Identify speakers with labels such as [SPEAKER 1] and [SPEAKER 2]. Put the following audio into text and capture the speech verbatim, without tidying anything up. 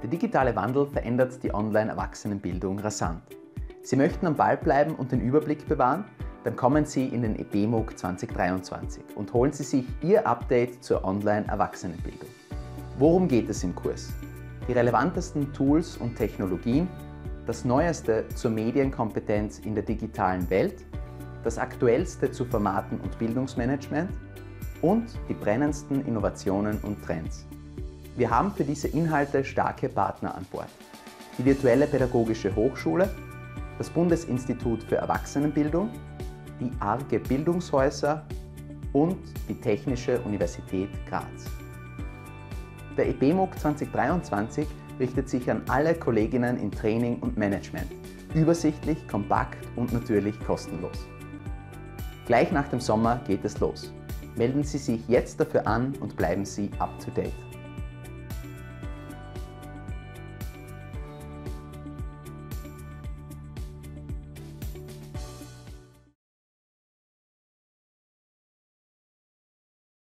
[SPEAKER 1] Der digitale Wandel verändert die Online-Erwachsenenbildung rasant. Sie möchten am Ball bleiben und den Überblick bewahren? Dann kommen Sie in den EBMUG zwanzig dreiundzwanzig und holen Sie sich Ihr Update zur Online-Erwachsenenbildung. Worum geht es im Kurs? Die relevantesten Tools und Technologien, das Neueste zur Medienkompetenz in der digitalen Welt, das Aktuellste zu Formaten und Bildungsmanagement und die brennendsten Innovationen und Trends. Wir haben für diese Inhalte starke Partner an Bord. Die Virtuelle Pädagogische Hochschule, das Bundesinstitut für Erwachsenenbildung, die A R G E Bildungshäuser und die Technische Universität Graz. Der EBMUG zwanzig dreiundzwanzig richtet sich an alle Kolleginnen in Training und Management. Übersichtlich, kompakt und natürlich kostenlos. Gleich nach dem Sommer geht es los. Melden Sie sich jetzt dafür an und bleiben Sie up to date.